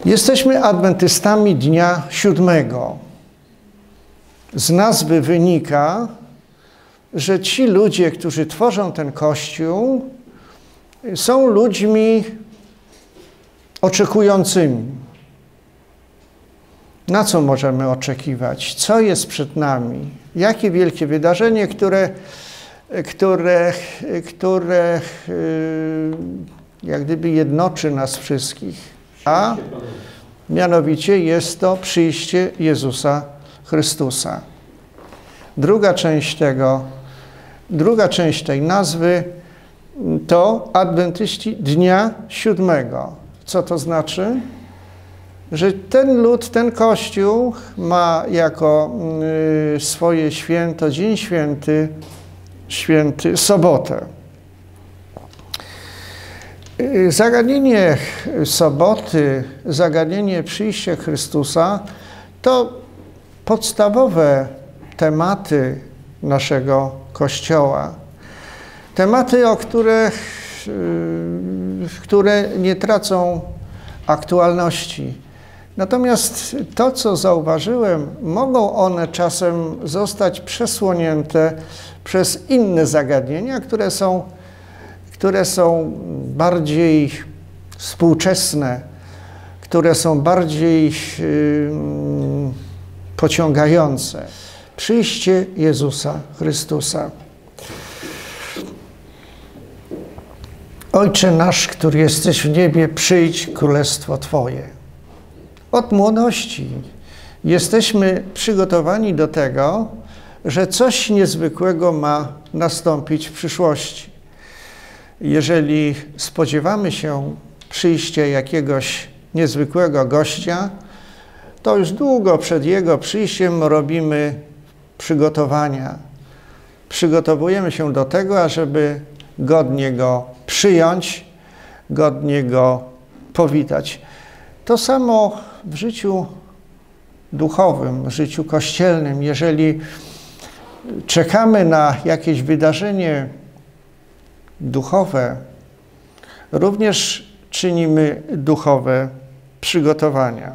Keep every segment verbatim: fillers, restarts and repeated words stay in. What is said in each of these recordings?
Jesteśmy adwentystami dnia siódmego. Z nazwy wynika, że ci ludzie, którzy tworzą ten Kościół, są ludźmi oczekującymi. Na co możemy oczekiwać? Co jest przed nami? Jakie wielkie wydarzenie, które, które, które jak gdyby jednoczy nas wszystkich? A mianowicie jest to przyjście Jezusa Chrystusa. Druga część tego, druga część tej nazwy to adwentyści dnia siódmego. Co to znaczy? Że ten lud, ten Kościół ma jako y, swoje święto, dzień święty, święty sobotę. Y, zagadnienie soboty, zagadnienie przyjścia Chrystusa to podstawowe tematy naszego Kościoła. Tematy, o których, y, które nie tracą aktualności. Natomiast to, co zauważyłem, mogą one czasem zostać przesłonięte przez inne zagadnienia, które są, które są bardziej współczesne, które są bardziej yy, pociągające. Przyjście Jezusa Chrystusa. Ojcze nasz, który jesteś w niebie, przyjdź królestwo Twoje. Od młodości jesteśmy przygotowani do tego, że coś niezwykłego ma nastąpić w przyszłości. Jeżeli spodziewamy się przyjścia jakiegoś niezwykłego gościa, to już długo przed jego przyjściem robimy przygotowania. Przygotowujemy się do tego, ażeby godnie go przyjąć, godnie go powitać. To samo w życiu duchowym, w życiu kościelnym. Jeżeli czekamy na jakieś wydarzenie duchowe, również czynimy duchowe przygotowania.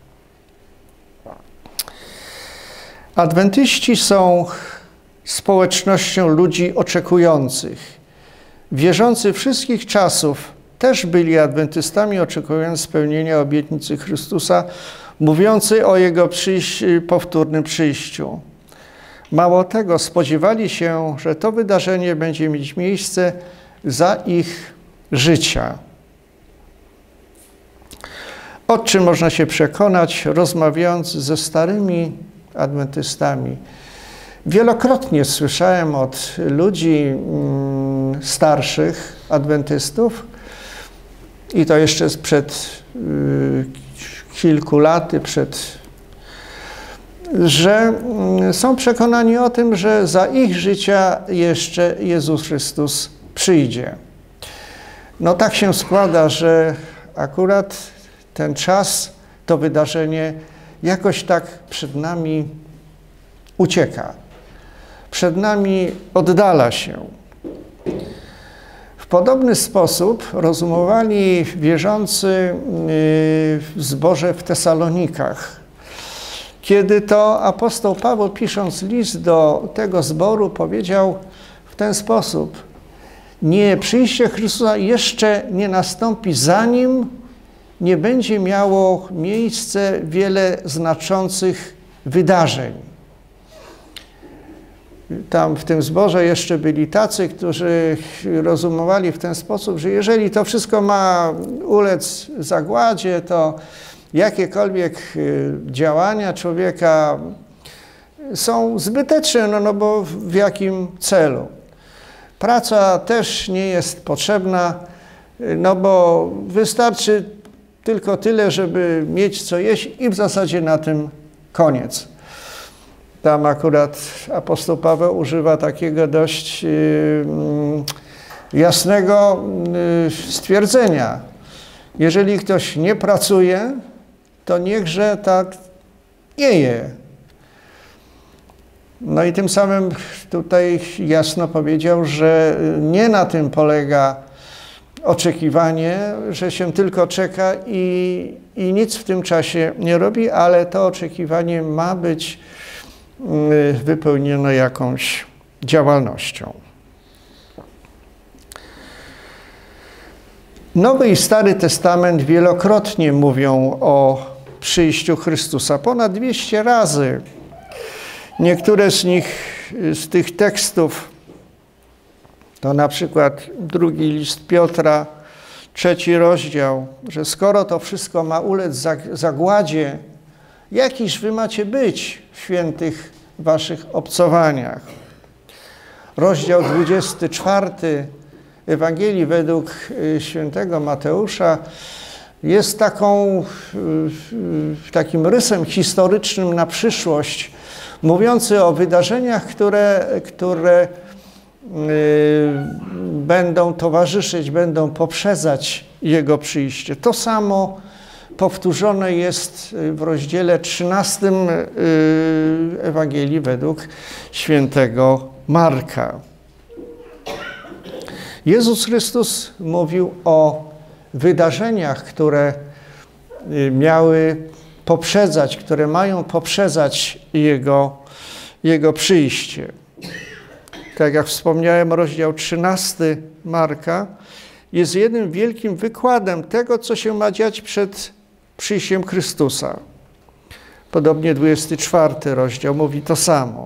Adwentyści są społecznością ludzi oczekujących. Wierzący wszystkich czasów też byli adwentystami, oczekując spełnienia obietnicy Chrystusa, mówiący o Jego przyjś, powtórnym przyjściu. Mało tego, spodziewali się, że to wydarzenie będzie mieć miejsce za ich życia. O czym można się przekonać, rozmawiając ze starymi adwentystami. Wielokrotnie słyszałem od ludzi mm, starszych adwentystów, i to jeszcze sprzed y, kilku lat, przed, że y, są przekonani o tym, że za ich życia jeszcze Jezus Chrystus przyjdzie. No tak się składa, że akurat ten czas, to wydarzenie jakoś tak przed nami ucieka. Przed nami oddala się. W podobny sposób rozumowali wierzący w zborze w Tesalonikach. Kiedy to apostoł Paweł, pisząc list do tego zboru, powiedział w ten sposób: nie, przyjście Chrystusa jeszcze nie nastąpi, zanim nie będzie miało miejsce wiele znaczących wydarzeń. Tam w tym zborze jeszcze byli tacy, którzy rozumowali w ten sposób, że jeżeli to wszystko ma ulec zagładzie, to jakiekolwiek działania człowieka są zbyteczne, no, no bo w jakim celu? Praca też nie jest potrzebna, no bo wystarczy tylko tyle, żeby mieć co jeść i w zasadzie na tym koniec. Tam akurat apostoł Paweł używa takiego dość yy, jasnego yy, stwierdzenia. Jeżeli ktoś nie pracuje, to niechże tak nie je. No i tym samym tutaj jasno powiedział, że nie na tym polega oczekiwanie, że się tylko czeka i, i nic w tym czasie nie robi, ale to oczekiwanie ma być wypełnione jakąś działalnością. Nowy i Stary Testament wielokrotnie mówią o przyjściu Chrystusa. Ponad dwieście razy. Niektóre z nich, z tych tekstów, to na przykład drugi list Piotra, trzeci rozdział, że skoro to wszystko ma ulec zagładzie, jakiż wy macie być w świętych waszych obcowaniach. Rozdział dwudziesty czwarty Ewangelii według świętego Mateusza jest taką, takim rysem historycznym na przyszłość, mówiący o wydarzeniach, które, które będą towarzyszyć, będą poprzedzać Jego przyjście. To samo powtórzone jest w rozdziale trzynastym Ewangelii według świętego Marka. Jezus Chrystus mówił o wydarzeniach, które miały poprzedzać, które mają poprzedzać Jego, Jego przyjście. Tak jak wspomniałem, rozdział trzynasty Marka jest jednym wielkim wykładem tego, co się ma dziać przed przyjściem Chrystusa. Podobnie dwudziesty czwarty rozdział mówi to samo.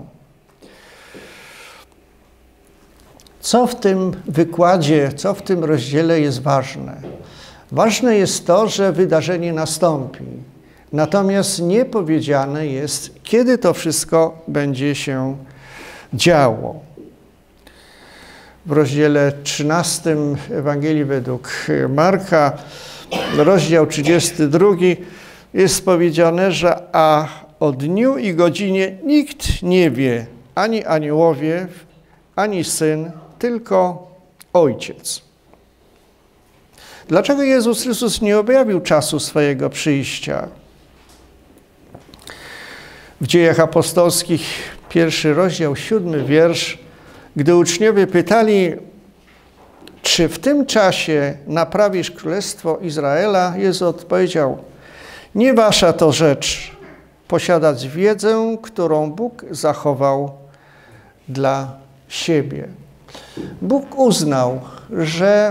Co w tym wykładzie, co w tym rozdziale jest ważne? Ważne jest to, że wydarzenie nastąpi. Natomiast nie powiedziane jest, kiedy to wszystko będzie się działo. W rozdziale trzynastym Ewangelii według Marka, rozdział trzydziesty drugi, jest powiedziane, że a o dniu i godzinie nikt nie wie, ani aniołowie, ani Syn, tylko Ojciec. Dlaczego Jezus Chrystus nie objawił czasu swojego przyjścia? W Dziejach Apostolskich, pierwszy rozdział, siódmy wiersz, gdy uczniowie pytali, czy w tym czasie naprawisz Królestwo Izraela, Jezus odpowiedział, nie wasza to rzecz posiadać wiedzę, którą Bóg zachował dla siebie. Bóg uznał, że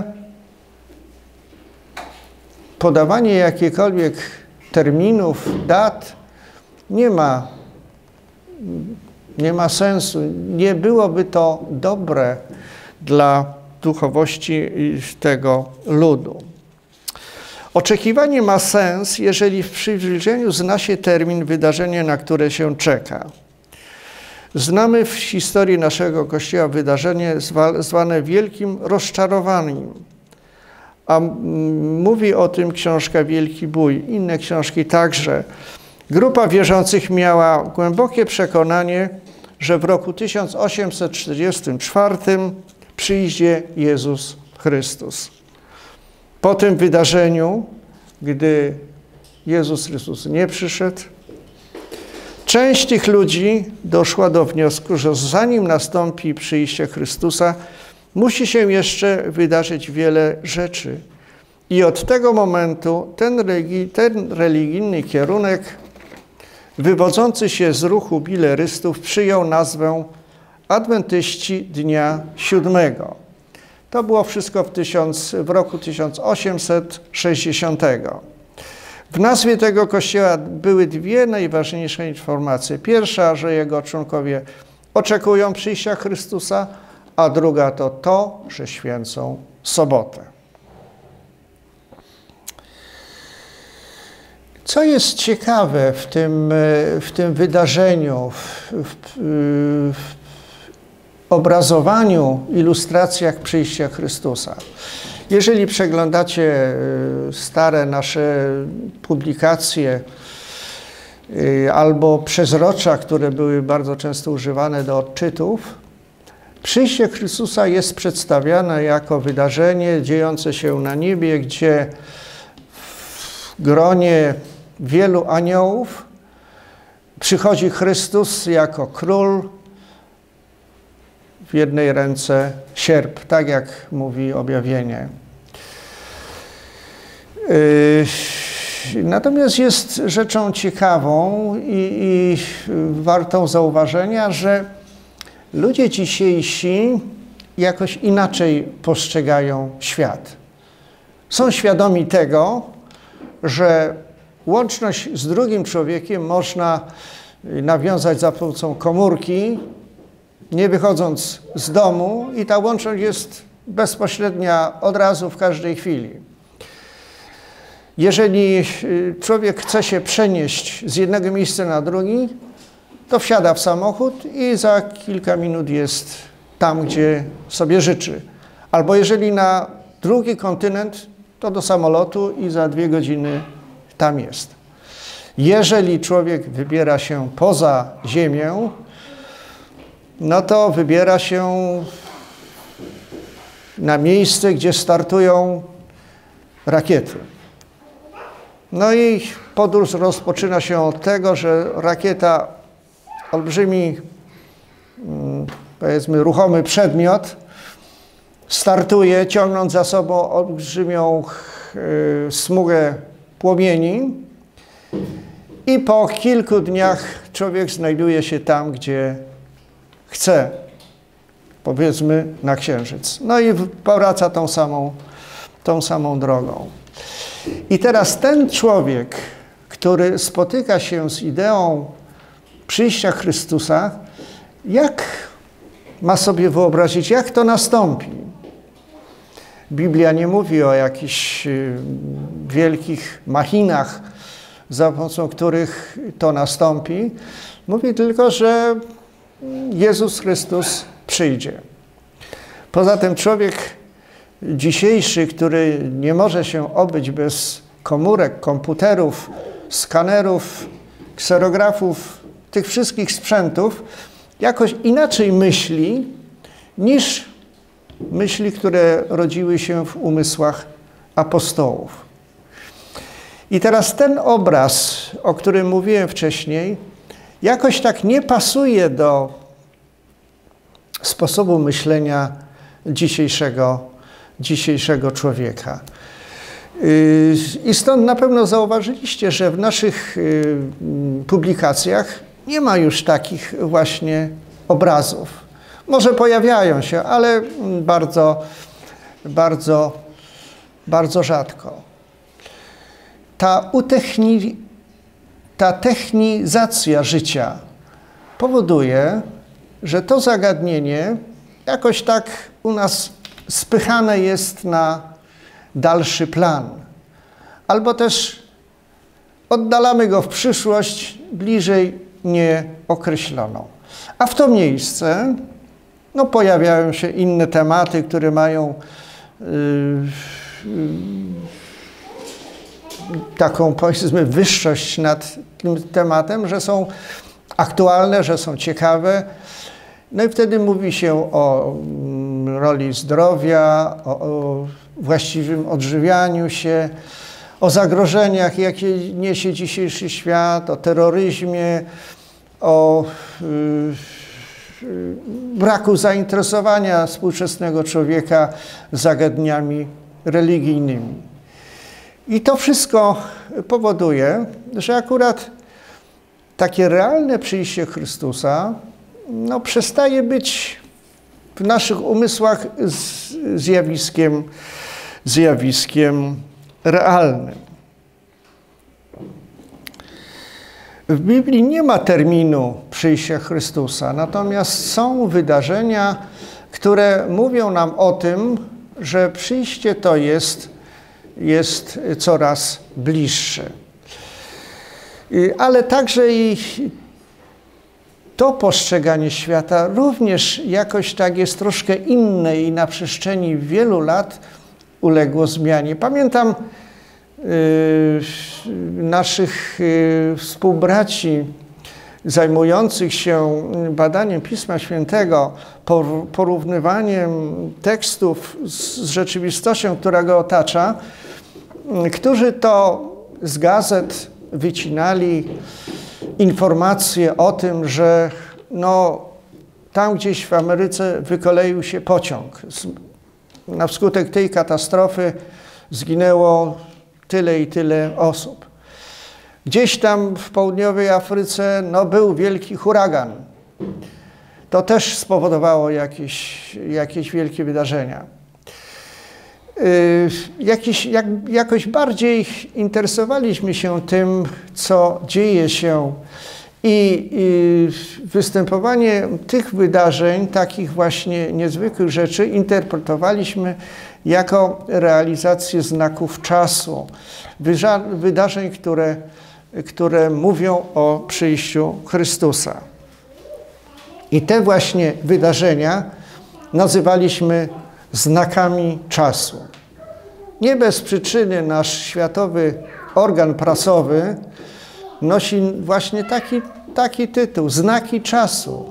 podawanie jakichkolwiek terminów, dat nie ma, nie ma sensu. Nie byłoby to dobre dla duchowości tego ludu. Oczekiwanie ma sens, jeżeli w przybliżeniu zna się termin wydarzenia, na które się czeka. Znamy w historii naszego Kościoła wydarzenie zwane wielkim rozczarowaniem. A mówi o tym książka Wielki Bój, inne książki także. Grupa wierzących miała głębokie przekonanie, że w roku tysiąc osiemset czterdziestym czwartym przyjdzie Jezus Chrystus. Po tym wydarzeniu, gdy Jezus Chrystus nie przyszedł, część tych ludzi doszła do wniosku, że zanim nastąpi przyjście Chrystusa, musi się jeszcze wydarzyć wiele rzeczy. I od tego momentu ten, religi- ten religijny kierunek wywodzący się z ruchu bilerystów przyjął nazwę Adwentyści Dnia Siódmego. To było wszystko w, tysiąc, w roku tysiąc osiemset sześćdziesiątym. W nazwie tego kościoła były dwie najważniejsze informacje. Pierwsza, że jego członkowie oczekują przyjścia Chrystusa, a druga to to, że święcą sobotę. Co jest ciekawe w tym, w tym wydarzeniu, w, w, w obrazowaniu, ilustracjach przyjścia Chrystusa. Jeżeli przeglądacie stare nasze publikacje albo przezrocza, które były bardzo często używane do odczytów, przyjście Chrystusa jest przedstawiane jako wydarzenie dziejące się na niebie, gdzie w gronie wielu aniołów przychodzi Chrystus jako król, w jednej ręce sierp, tak jak mówi objawienie. Natomiast jest rzeczą ciekawą i, i wartą zauważenia, że ludzie dzisiejsi jakoś inaczej postrzegają świat. Są świadomi tego, że łączność z drugim człowiekiem można nawiązać za pomocą komórki, nie wychodząc z domu, i ta łączność jest bezpośrednia od razu, w każdej chwili. Jeżeli człowiek chce się przenieść z jednego miejsca na drugi, to wsiada w samochód i za kilka minut jest tam, gdzie sobie życzy. Albo jeżeli na drugi kontynent, to do samolotu i za dwie godziny tam jest. Jeżeli człowiek wybiera się poza Ziemię, no to wybiera się na miejsce, gdzie startują rakiety. No i podróż rozpoczyna się od tego, że rakieta, olbrzymi, powiedzmy, ruchomy przedmiot, startuje, ciągnąc za sobą olbrzymią y, smugę płomieni, i po kilku dniach człowiek znajduje się tam, gdzie chce, powiedzmy, na Księżyc. No i powraca tą samą, tą samą drogą. I teraz ten człowiek, który spotyka się z ideą przyjścia Chrystusa, jak ma sobie wyobrazić, jak to nastąpi? Biblia nie mówi o jakichś wielkich machinach, za pomocą których to nastąpi. Mówi tylko, że Jezus Chrystus przyjdzie. Poza tym człowiek dzisiejszy, który nie może się obyć bez komórek, komputerów, skanerów, kserografów, tych wszystkich sprzętów, jakoś inaczej myśli niż myśli, które rodziły się w umysłach apostołów. I teraz ten obraz, o którym mówiłem wcześniej, jakoś tak nie pasuje do sposobu myślenia dzisiejszego, dzisiejszego człowieka. I stąd na pewno zauważyliście, że w naszych publikacjach nie ma już takich właśnie obrazów. Może pojawiają się, ale bardzo, bardzo, bardzo rzadko. Ta, utechni, ta technizacja życia powoduje, że to zagadnienie jakoś tak u nas spychane jest na dalszy plan. Albo też oddalamy go w przyszłość, bliżej nieokreśloną. A w to miejsce no, pojawiają się inne tematy, które mają yy, yy, taką, powiedzmy, wyższość nad tym tematem, że są aktualne, że są ciekawe. No i wtedy mówi się o roli zdrowia, o, o właściwym odżywianiu się, o zagrożeniach, jakie niesie dzisiejszy świat, o terroryzmie, o y, y, braku zainteresowania współczesnego człowieka zagadnieniami religijnymi. I to wszystko powoduje, że akurat takie realne przyjście Chrystusa no, przestaje być w naszych umysłach zjawiskiem, zjawiskiem realnym. W Biblii nie ma terminu przyjścia Chrystusa, natomiast są wydarzenia, które mówią nam o tym, że przyjście to jest, jest coraz bliższe. Ale także i to postrzeganie świata również jakoś tak jest troszkę inne i na przestrzeni wielu lat uległo zmianie. Pamiętam yy, naszych yy, współbraci zajmujących się badaniem Pisma Świętego, porównywaniem tekstów z rzeczywistością, która go otacza, którzy to z gazet wycinali informacje o tym, że no, tam gdzieś w Ameryce wykoleił się pociąg. Na wskutek tej katastrofy zginęło tyle i tyle osób. Gdzieś tam w południowej Afryce no, był wielki huragan. To też spowodowało jakieś, jakieś wielkie wydarzenia. Yy, jakiś, jak, jakoś bardziej interesowaliśmy się tym, co dzieje się i, i występowanie tych wydarzeń, takich właśnie niezwykłych rzeczy interpretowaliśmy jako realizację znaków czasu, wydarzeń, które, które mówią o przyjściu Chrystusa. I te właśnie wydarzenia nazywaliśmy znakami czasu. Nie bez przyczyny nasz światowy organ prasowy nosi właśnie taki, taki tytuł, znaki czasu.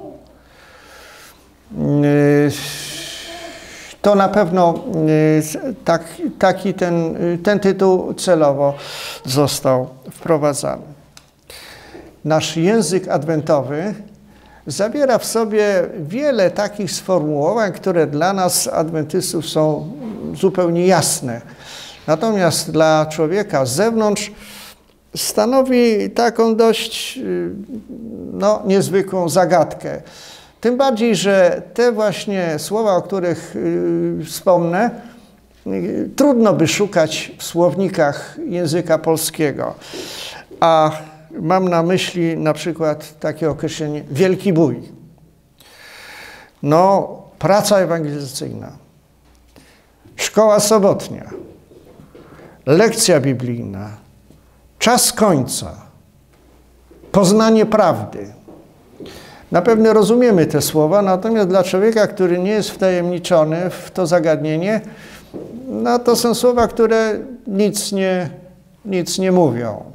To na pewno tak, taki ten, ten tytuł celowo został wprowadzany. Nasz język adwentowy zawiera w sobie wiele takich sformułowań, które dla nas, adwentystów, są zupełnie jasne. Natomiast dla człowieka z zewnątrz stanowi taką dość no, niezwykłą zagadkę. Tym bardziej, że te właśnie słowa, o których yy, wspomnę, yy, trudno by szukać w słownikach języka polskiego. A mam na myśli na przykład takie określenie wielki bój. No, praca ewangelizacyjna, szkoła sobotnia, lekcja biblijna, czas końca, poznanie prawdy. Na pewno rozumiemy te słowa, natomiast dla człowieka, który nie jest wtajemniczony w to zagadnienie, no to są słowa, które nic nie, nic nie mówią.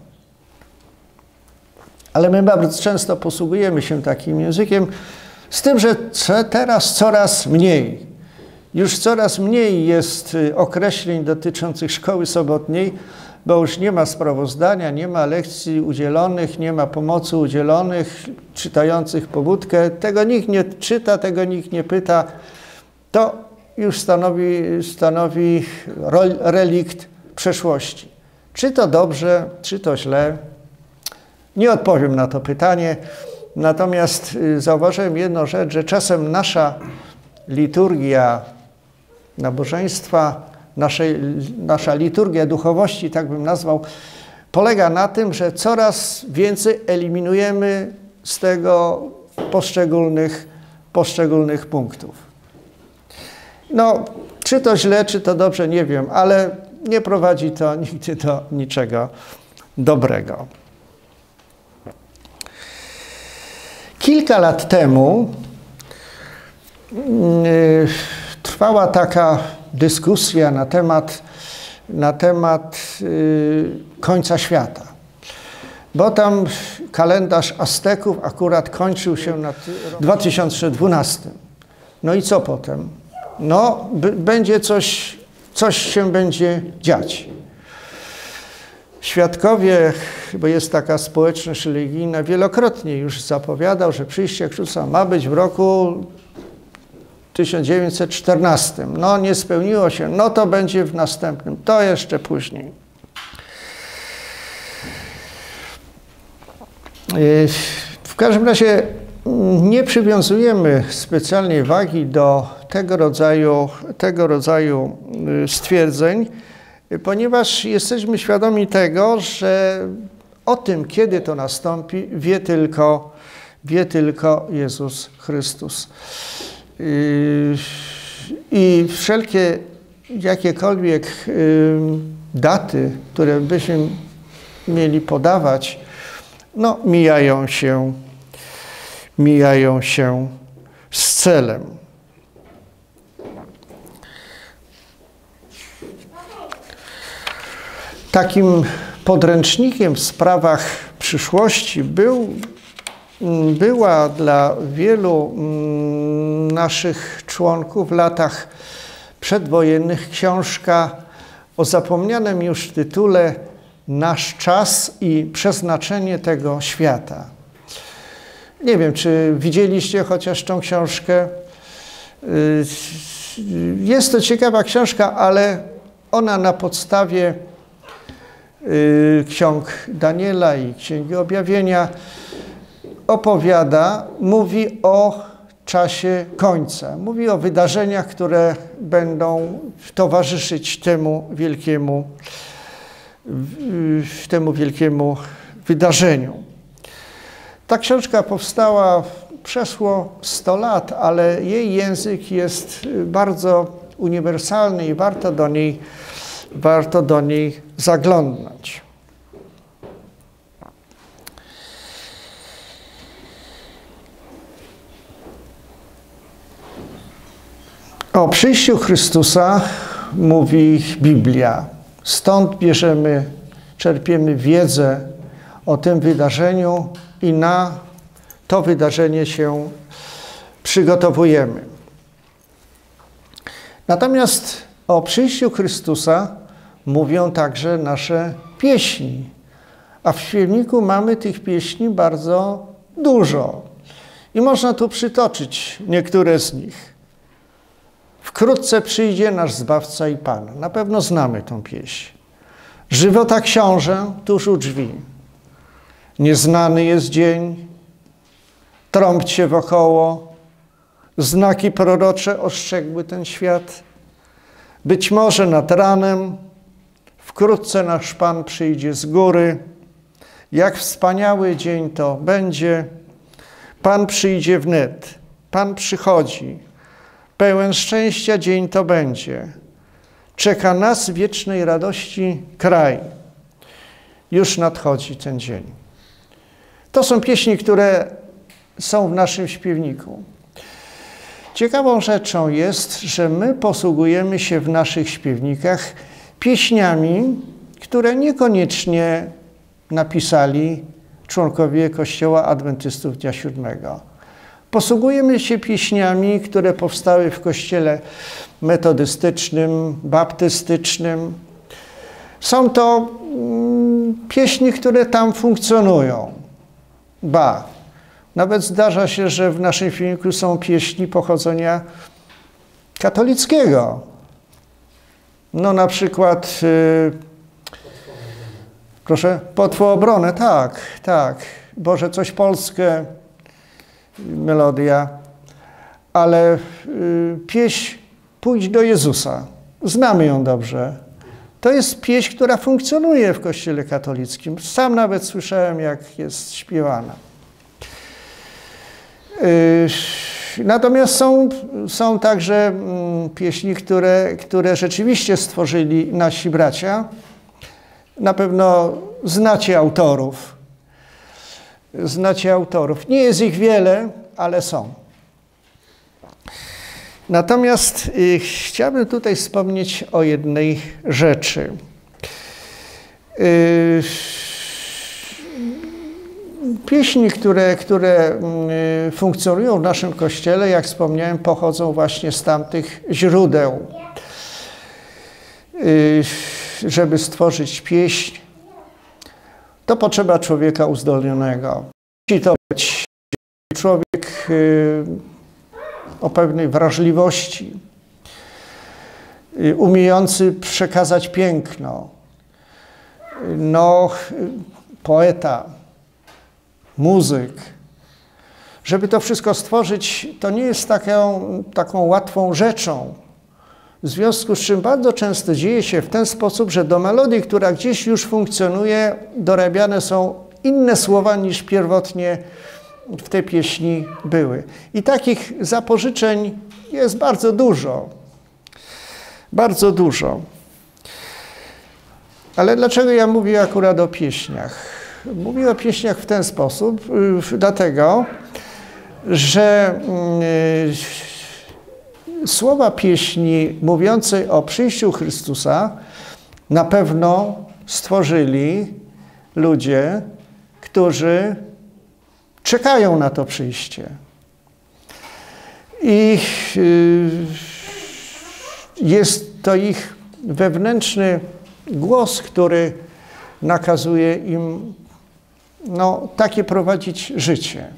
Ale my bardzo często posługujemy się takim językiem, z tym, że teraz coraz mniej. Już coraz mniej jest określeń dotyczących szkoły sobotniej, bo już nie ma sprawozdania, nie ma lekcji udzielonych, nie ma pomocy udzielonych, czytających pobudkę. Tego nikt nie czyta, tego nikt nie pyta. To już stanowi, stanowi relikt przeszłości. Czy to dobrze, czy to źle? Nie odpowiem na to pytanie. Natomiast zauważyłem jedną rzecz, że czasem nasza liturgia nabożeństwa, naszej, nasza liturgia duchowości, tak bym nazwał, polega na tym, że coraz więcej eliminujemy z tego poszczególnych, poszczególnych punktów. No, czy to źle, czy to dobrze, nie wiem, ale nie prowadzi to nigdy do niczego dobrego. Kilka lat temu yy, trwała taka dyskusja na temat, na temat yy, końca świata. Bo tam kalendarz Azteków akurat kończył się na dwa tysiące dwunastym. No i co potem? No, będzie coś, coś się będzie dziać. Świadkowie, bo jest taka społeczność religijna, wielokrotnie już zapowiadał, że przyjście Chrystusa ma być w roku tysiąc dziewięćset czternastym. No nie spełniło się, no to będzie w następnym, to jeszcze później. W każdym razie nie przywiązujemy specjalnej wagi do tego rodzaju, tego rodzaju stwierdzeń, ponieważ jesteśmy świadomi tego, że o tym, kiedy to nastąpi, wie tylko, wie tylko Jezus Chrystus. I wszelkie jakiekolwiek daty, które byśmy mieli podawać, no mijają się, mijają się z celem. Takim podręcznikiem w sprawach przyszłości był, była dla wielu naszych członków w latach przedwojennych książka o zapomnianym już tytule Nasz czas i przeznaczenie tego świata. Nie wiem, czy widzieliście chociaż tą książkę. Jest to ciekawa książka, ale ona na podstawie ksiąg Daniela i Księgi Objawienia opowiada, mówi o czasie końca. Mówi o wydarzeniach, które będą towarzyszyć temu wielkiemu, temu wielkiemu wydarzeniu. Ta książka powstała przeszło sto lat, ale jej język jest bardzo uniwersalny i warto do niej, warto do niej zaglądnąć. O przyjściu Chrystusa mówi Biblia. Stąd bierzemy, czerpiemy wiedzę o tym wydarzeniu i na to wydarzenie się przygotowujemy. Natomiast o przyjściu Chrystusa mówią także nasze pieśni. A w śpiewniku mamy tych pieśni bardzo dużo. I można tu przytoczyć niektóre z nich. Wkrótce przyjdzie nasz Zbawca i Pan. Na pewno znamy tą pieśń. Żywota książę tuż u drzwi. Nieznany jest dzień. Trąbcie wokoło. Znaki prorocze ostrzegły ten świat. Być może nad ranem wkrótce nasz Pan przyjdzie z góry. Jak wspaniały dzień to będzie. Pan przyjdzie wnet. Pan przychodzi. Pełen szczęścia dzień to będzie. Czeka nas wiecznej radości kraj. Już nadchodzi ten dzień. To są pieśni, które są w naszym śpiewniku. Ciekawą rzeczą jest, że my posługujemy się w naszych śpiewnikach pieśniami, które niekoniecznie napisali członkowie Kościoła Adwentystów Dnia Siódmego. Posługujemy się pieśniami, które powstały w kościele metodystycznym, baptystycznym. Są to mm, pieśni, które tam funkcjonują. Ba, nawet zdarza się, że w naszym filmiku są pieśni pochodzenia katolickiego. No na przykład, yy, proszę, Potwą obronę, tak, tak. Boże, coś Polskę, melodia, ale y, pieśń Pójdź do Jezusa. Znamy ją dobrze. To jest pieśń, która funkcjonuje w Kościele katolickim. Sam nawet słyszałem, jak jest śpiewana. Y, natomiast są, są także mm, pieśni, które, które rzeczywiście stworzyli nasi bracia. Na pewno znacie autorów. Znacie autorów. Nie jest ich wiele, ale są. Natomiast y, chciałbym tutaj wspomnieć o jednej rzeczy. Y, pieśni, które, które y, funkcjonują w naszym Kościele, jak wspomniałem, pochodzą właśnie z tamtych źródeł. Y, żeby stworzyć pieśń, to potrzeba człowieka uzdolnionego. Musi to być człowiek y, o pewnej wrażliwości, y, umiejący przekazać piękno. Y, no, y, poeta, muzyk. Żeby to wszystko stworzyć, to nie jest taką, taką łatwą rzeczą. W związku z czym bardzo często dzieje się w ten sposób, że do melodii, która gdzieś już funkcjonuje, dorabiane są inne słowa niż pierwotnie w tej pieśni były. I takich zapożyczeń jest bardzo dużo. Bardzo dużo. Ale dlaczego ja mówię akurat o pieśniach? Mówię o pieśniach w ten sposób, yy, dlatego, że yy, słowa pieśni mówiącej o przyjściu Chrystusa na pewno stworzyli ludzie, którzy czekają na to przyjście. I yy, jest to ich wewnętrzny głos, który nakazuje im no, takie prowadzić życie.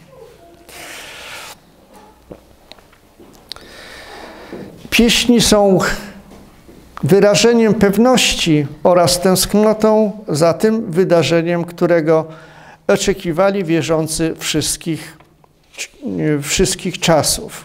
Pieśni są wyrażeniem pewności oraz tęsknotą za tym wydarzeniem, którego oczekiwali wierzący wszystkich, wszystkich czasów.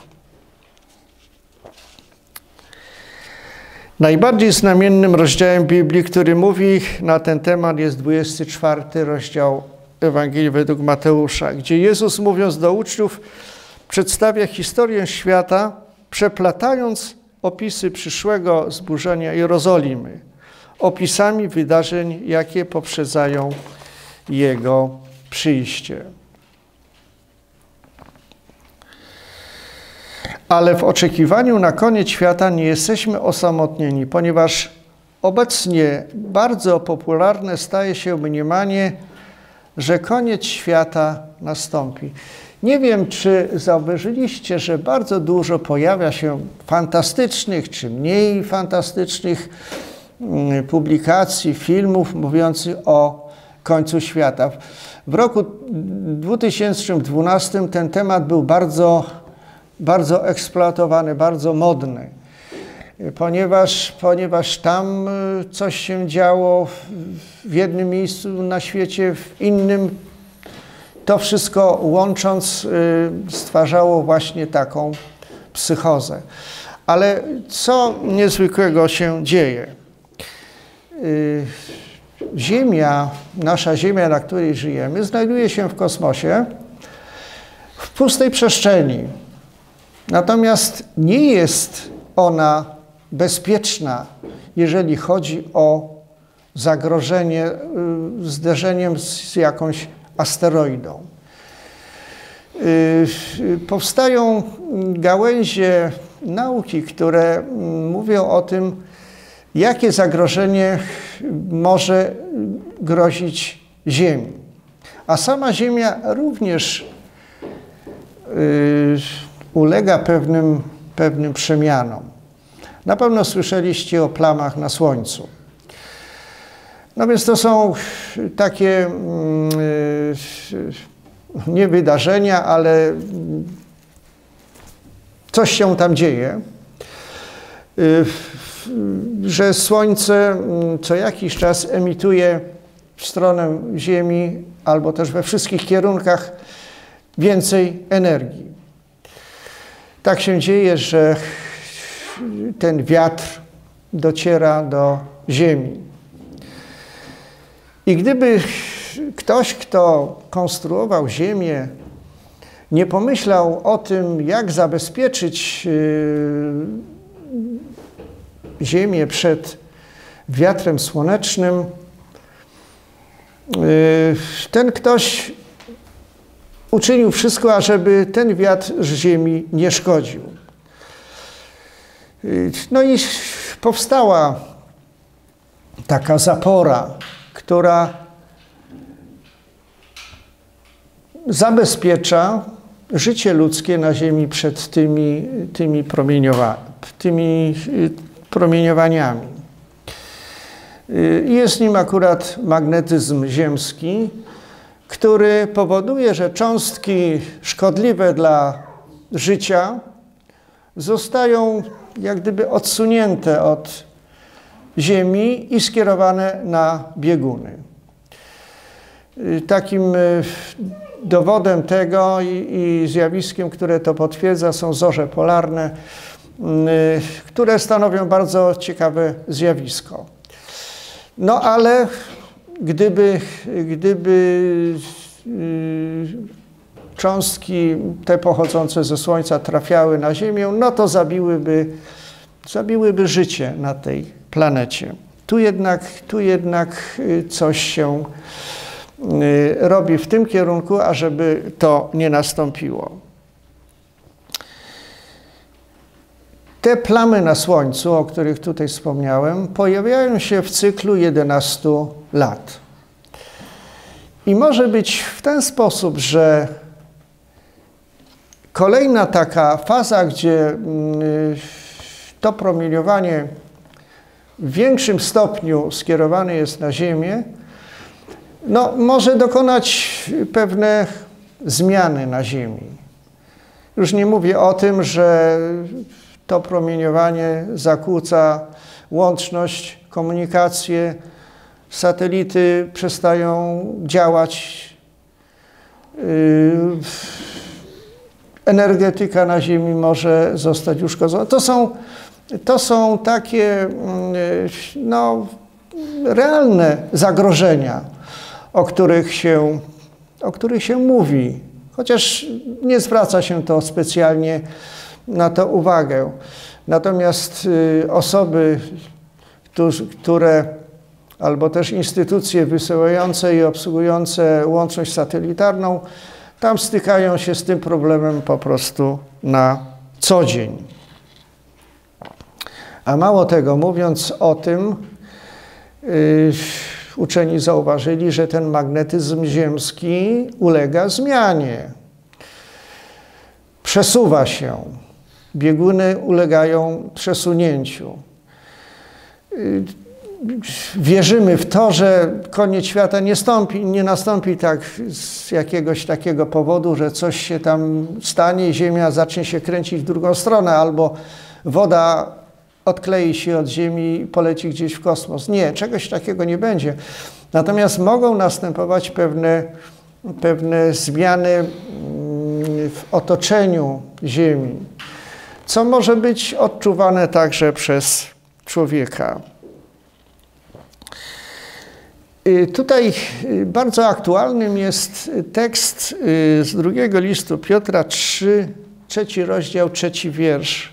Najbardziej znamiennym rozdziałem Biblii, który mówi na ten temat, jest dwudziesty czwarty rozdział Ewangelii według Mateusza, gdzie Jezus, mówiąc do uczniów, przedstawia historię świata, przeplatając opisy przyszłego zburzenia Jerozolimy opisami wydarzeń, jakie poprzedzają Jego przyjście. Ale w oczekiwaniu na koniec świata nie jesteśmy osamotnieni, ponieważ obecnie bardzo popularne staje się mniemanie, że koniec świata nastąpi. Nie wiem, czy zauważyliście, że bardzo dużo pojawia się fantastycznych czy mniej fantastycznych publikacji, filmów mówiących o końcu świata. W roku dwa tysiące dwunastym ten temat był bardzo, bardzo eksploatowany, bardzo modny, ponieważ, ponieważ tam coś się działo w jednym miejscu na świecie, w innym. To wszystko łącząc stwarzało właśnie taką psychozę. Ale co niezwykłego się dzieje? Ziemia, nasza Ziemia, na której żyjemy, znajduje się w kosmosie, w pustej przestrzeni. Natomiast nie jest ona bezpieczna, jeżeli chodzi o zagrożenie zderzeniem z jakąś asteroidą. Powstają gałęzie nauki, które mówią o tym, jakie zagrożenie może grozić Ziemi. A sama Ziemia również ulega pewnym, pewnym przemianom. Na pewno słyszeliście o plamach na Słońcu. No więc to są takie nie wydarzenia, ale coś się tam dzieje, że Słońce co jakiś czas emituje w stronę Ziemi albo też we wszystkich kierunkach więcej energii. Tak się dzieje, że ten wiatr dociera do Ziemi. I gdyby ktoś, kto konstruował Ziemię, nie pomyślał o tym, jak zabezpieczyć Ziemię przed wiatrem słonecznym, ten ktoś uczynił wszystko, ażeby ten wiatr z Ziemi nie szkodził. No i powstała taka zapora, która zabezpiecza życie ludzkie na Ziemi przed tymi, tymi, promieniowa tymi promieniowaniami. Jest nim akurat magnetyzm ziemski, który powoduje, że cząstki szkodliwe dla życia zostają jak gdyby odsunięte od Ziemi i skierowane na bieguny. Takim dowodem tego i, i zjawiskiem, które to potwierdza, są zorze polarne, które stanowią bardzo ciekawe zjawisko. No ale gdyby, gdyby cząstki te pochodzące ze Słońca trafiały na Ziemię, no to zabiłyby, zabiłyby życie na tej planecie. Tu jednak, tu jednak coś się robi w tym kierunku, ażeby to nie nastąpiło. Te plamy na Słońcu, o których tutaj wspomniałem, pojawiają się w cyklu jedenastu lat. I może być w ten sposób, że kolejna taka faza, gdzie to promieniowanie w większym stopniu skierowane jest na Ziemię, no, może dokonać pewne zmiany na Ziemi. Już nie mówię o tym, że to promieniowanie zakłóca łączność, komunikację, satelity przestają działać, energetyka na Ziemi może zostać uszkodzona. To są, to są takie no, realne zagrożenia, o których się, o których się mówi, chociaż nie zwraca się to specjalnie na to uwagę. Natomiast osoby, które albo też instytucje wysyłające i obsługujące łączność satelitarną, tam stykają się z tym problemem po prostu na co dzień. A mało tego, mówiąc o tym, yy, uczeni zauważyli, że ten magnetyzm ziemski ulega zmianie. Przesuwa się. Bieguny ulegają przesunięciu. Yy, Wierzymy w to, że koniec świata nie, stąpi, nie nastąpi tak z jakiegoś takiego powodu, że coś się tam stanie i Ziemia zacznie się kręcić w drugą stronę, albo woda odklei się od Ziemi i poleci gdzieś w kosmos. Nie, czegoś takiego nie będzie. Natomiast mogą następować pewne, pewne zmiany w otoczeniu Ziemi, co może być odczuwane także przez człowieka. Tutaj bardzo aktualnym jest tekst z drugiego listu Piotra, trzy, trzeci rozdział, trzeci wiersz.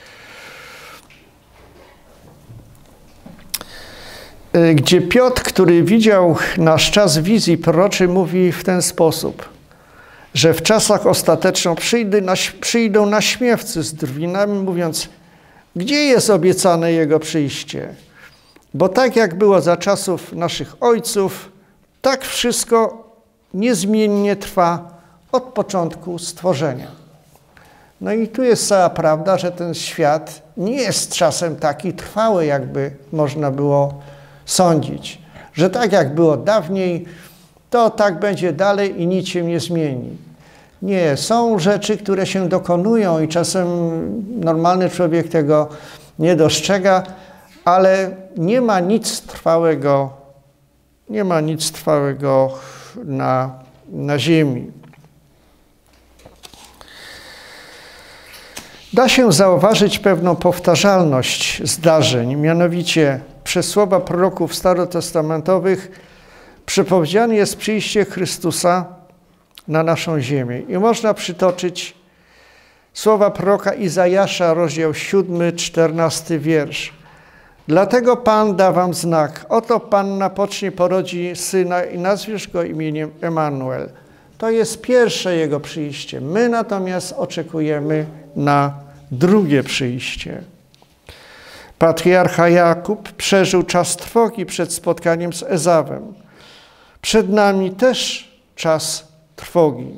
Gdzie Piotr, który widział nasz czas wizji proroczej, mówi w ten sposób, że w czasach ostatecznych przyjdą naśmiewcy z drwinami, mówiąc, gdzie jest obiecane Jego przyjście? Bo tak jak było za czasów naszych ojców, tak wszystko niezmiennie trwa od początku stworzenia. No i tu jest cała prawda, że ten świat nie jest czasem taki trwały, jakby można było sądzić. Że tak jak było dawniej, to tak będzie dalej i nic się nie zmieni. Nie, są rzeczy, które się dokonują i czasem normalny człowiek tego nie dostrzega, ale nie ma nic trwałego, nie ma nic trwałego na, na ziemi. Da się zauważyć pewną powtarzalność zdarzeń, mianowicie przez słowa proroków starotestamentowych przepowiedziane jest przyjście Chrystusa na naszą ziemię. I można przytoczyć słowa proroka Izajasza, rozdział siódmy, czternasty wiersz. Dlatego Pan da wam znak. Oto Panna pocznie, porodzi syna i nazwiesz go imieniem Emanuel. To jest pierwsze Jego przyjście. My natomiast oczekujemy na drugie przyjście. Patriarcha Jakub przeżył czas trwogi przed spotkaniem z Ezawem. Przed nami też czas trwogi.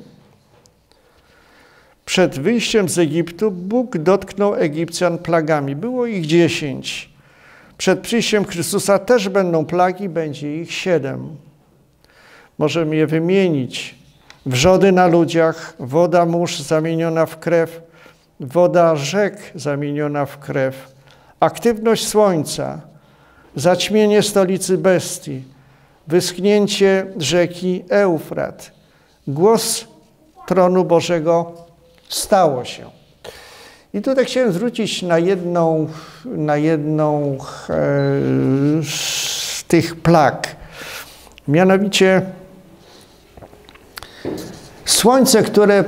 Przed wyjściem z Egiptu Bóg dotknął Egipcjan plagami. Było ich dziesięć. Przed przyjściem Chrystusa też będą plagi, będzie ich siedem. Możemy je wymienić. Wrzody na ludziach, woda mórz zamieniona w krew, woda rzek zamieniona w krew, aktywność słońca, zaćmienie stolicy bestii, wyschnięcie rzeki Eufrat, głos tronu Bożego stało się. I tutaj chciałem zwrócić na jedną, na jedną z tych plag. Mianowicie słońce, które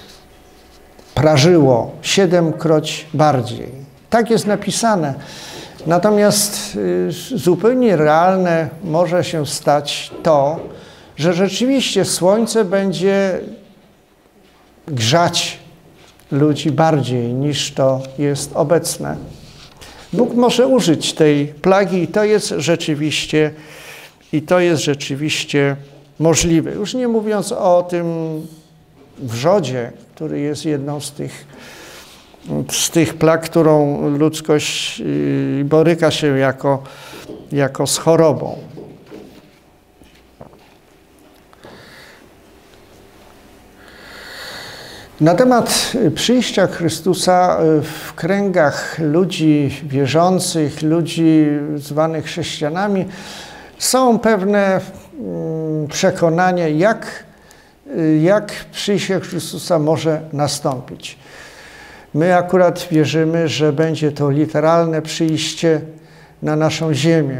prażyło siedemkroć bardziej. Tak jest napisane. Natomiast zupełnie realne może się stać to, że rzeczywiście słońce będzie grzać ludzi bardziej niż to jest obecne. Bóg może użyć tej plagi i to jest rzeczywiście, i to jest rzeczywiście możliwe. Już nie mówiąc o tym wrzodzie, który jest jedną z tych, z tych plag, którą ludzkość boryka się jako, jako z chorobą. Na temat przyjścia Chrystusa w kręgach ludzi wierzących, ludzi zwanych chrześcijanami, są pewne przekonania, jak, jak przyjście Chrystusa może nastąpić. My akurat wierzymy, że będzie to literalne przyjście na naszą ziemię.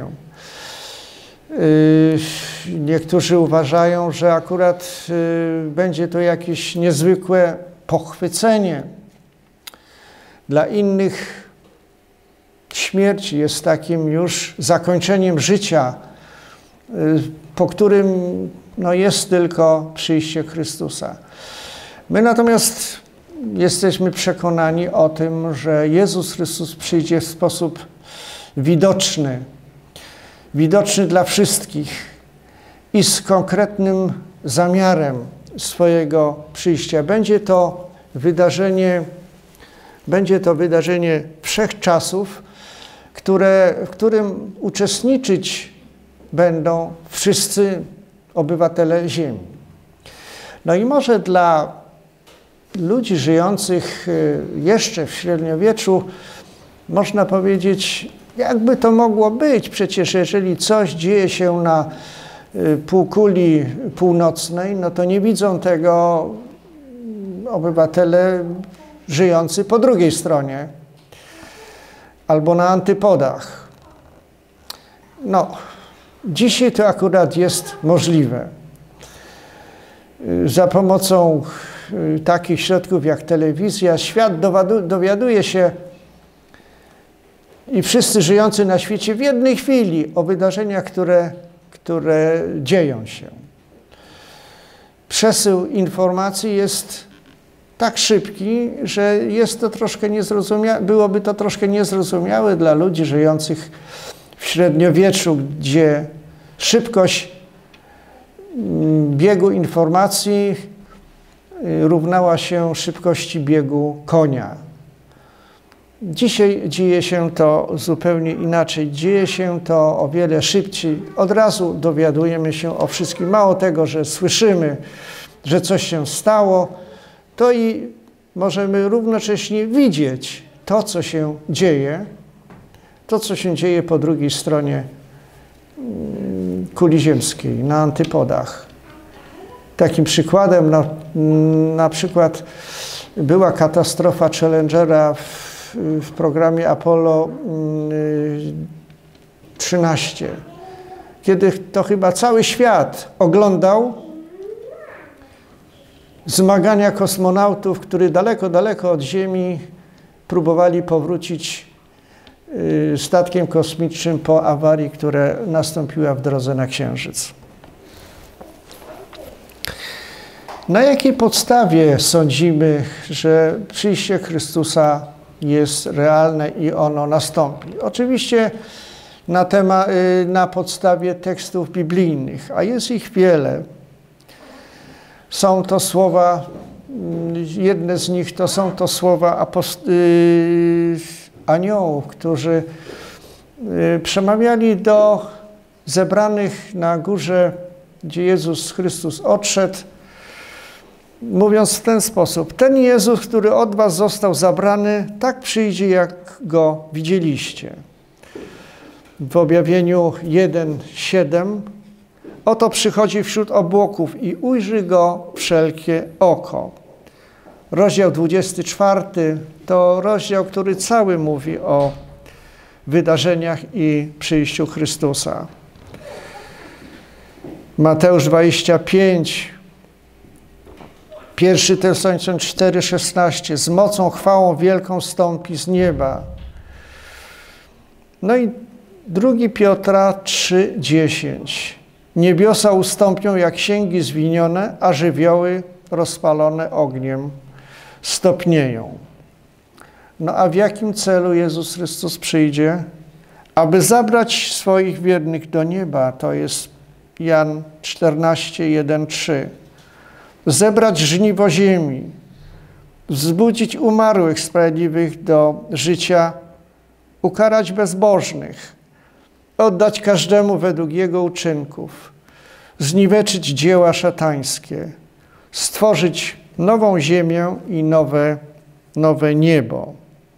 Niektórzy uważają, że akurat będzie to jakieś niezwykłe pochwycenie. Dla innych śmierć jest takim już zakończeniem życia, po którym no, jest tylko przyjście Chrystusa. My natomiast jesteśmy przekonani o tym, że Jezus Chrystus przyjdzie w sposób widoczny, widoczny dla wszystkich i z konkretnym zamiarem swojego przyjścia. Będzie to wydarzenie, będzie to wydarzenie wszechczasów, które, w którym uczestniczyć będą wszyscy obywatele ziemi. No i może dla ludzi żyjących jeszcze w średniowieczu można powiedzieć, jakby to mogło być. Przecież jeżeli coś dzieje się na półkuli północnej, no to nie widzą tego obywatele żyjący po drugiej stronie albo na antypodach. No, dzisiaj to akurat jest możliwe. Za pomocą takich środków jak telewizja świat dowiaduje się i wszyscy żyjący na świecie w jednej chwili o wydarzeniach, które, które dzieją się. Przesył informacji jest tak szybki, że jest to troszkę niezrozumiałe, byłoby to troszkę niezrozumiałe dla ludzi żyjących w średniowieczu, gdzie szybkość biegu informacji równała się szybkości biegu konia. Dzisiaj dzieje się to zupełnie inaczej. Dzieje się to o wiele szybciej. Od razu dowiadujemy się o wszystkim. Mało tego, że słyszymy, że coś się stało, to i możemy równocześnie widzieć to, co się dzieje, to, co się dzieje po drugiej stronie kuli ziemskiej, na antypodach. Takim przykładem na, na przykład była katastrofa Challengera w, w programie Apollo trzynaście, kiedy to chyba cały świat oglądał zmagania kosmonautów, którzy daleko, daleko od Ziemi próbowali powrócić statkiem kosmicznym po awarii, która nastąpiła w drodze na Księżyc. Na jakiej podstawie sądzimy, że przyjście Chrystusa jest realne i ono nastąpi? Oczywiście na, temat, na podstawie tekstów biblijnych, a jest ich wiele. Są to słowa, jedne z nich to są to słowa apost- yy, aniołów, którzy yy, przemawiali do zebranych na górze, gdzie Jezus Chrystus odszedł, mówiąc w ten sposób: ten Jezus, który od was został zabrany, tak przyjdzie, jak go widzieliście. W objawieniu jeden siedem: oto przychodzi wśród obłoków i ujrzy go wszelkie oko. Rozdział dwudziesty czwarty to rozdział, który cały mówi o wydarzeniach i przyjściu Chrystusa. Mateusz dwadzieścia pięć, pierwszy Tesaloniczan cztery szesnaście: z mocą, chwałą wielką stąpi z nieba. No i drugi Piotra trzy dziesięć: niebiosa ustąpią jak księgi zwinione, a żywioły rozpalone ogniem stopnieją. No a w jakim celu Jezus Chrystus przyjdzie? Aby zabrać swoich wiernych do nieba, to jest Jan czternaście jeden trzy. Zebrać żniwo ziemi, wzbudzić umarłych sprawiedliwych do życia, ukarać bezbożnych, oddać każdemu według jego uczynków, zniweczyć dzieła szatańskie, stworzyć nową ziemię i nowe, nowe niebo.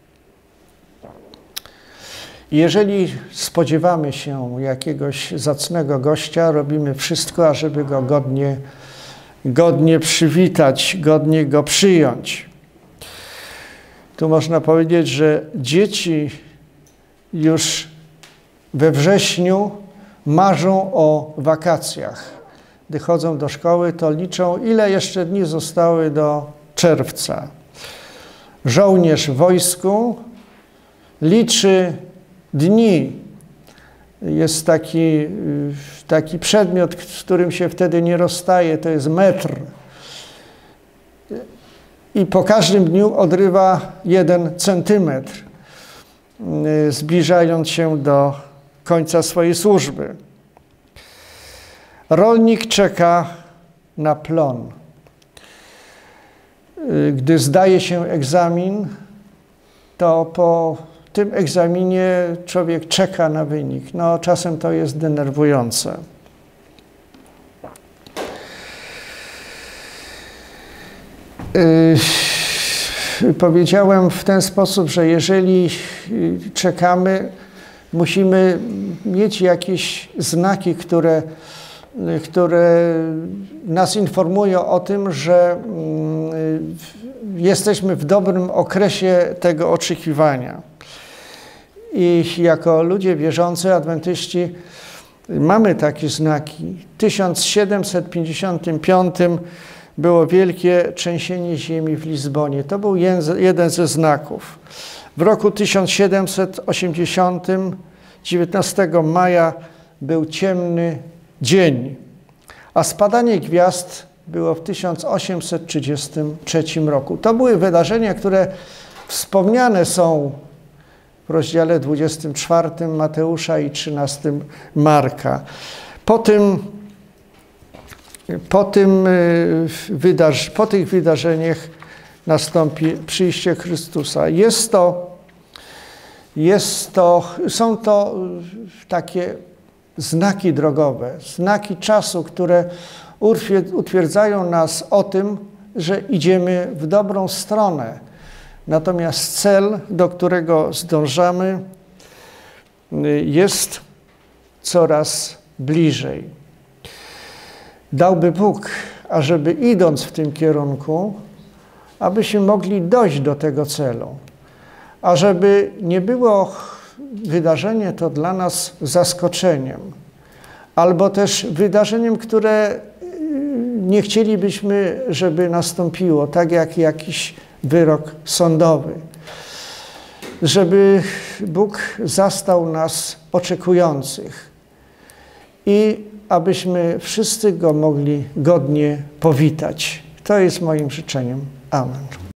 Jeżeli spodziewamy się jakiegoś zacnego gościa, robimy wszystko, ażeby go godnie, godnie przywitać, godnie go przyjąć. Tu można powiedzieć, że dzieci już we wrześniu marzą o wakacjach. Gdy chodzą do szkoły, to liczą, ile jeszcze dni zostały do czerwca. Żołnierz w wojsku liczy dni. Jest taki, taki przedmiot, z którym się wtedy nie rozstaje, to jest metr. I po każdym dniu odrywa jeden centymetr, zbliżając się do końca swojej służby. Rolnik czeka na plon. Gdy zdaje się egzamin, to po tym egzaminie człowiek czeka na wynik. No, czasem to jest denerwujące. Yy, powiedziałem w ten sposób, że jeżeli czekamy, musimy mieć jakieś znaki, które, które nas informują o tym, że yy, jesteśmy w dobrym okresie tego oczekiwania. I jako ludzie wierzący, adwentyści, mamy takie znaki. W tysiąc siedemset pięćdziesiątym piątym było wielkie trzęsienie ziemi w Lizbonie. To był jeden ze znaków. W roku tysiąc siedemset osiemdziesiątym, dziewiętnastego maja, był ciemny dzień, a spadanie gwiazd było w tysiąc osiemset trzydziestym trzecim roku. To były wydarzenia, które wspomniane są w rozdziale dwudziestym czwartym Mateusza i trzynastym Marka. Po tym, po, tym wydarz, po tych wydarzeniach nastąpi przyjście Chrystusa. Jest to, jest to, są to takie znaki drogowe, znaki czasu, które utwierdzają nas o tym, że idziemy w dobrą stronę. Natomiast cel, do którego zdążamy, jest coraz bliżej. Dałby Bóg, ażeby idąc w tym kierunku, abyśmy mogli dojść do tego celu. Ażeby nie było wydarzenie to dla nas zaskoczeniem, albo też wydarzeniem, które nie chcielibyśmy, żeby nastąpiło, tak jak jakiś wyrok sądowy. Żeby Bóg zastał nas oczekujących i abyśmy wszyscy Go mogli godnie powitać. To jest moim życzeniem. Amen.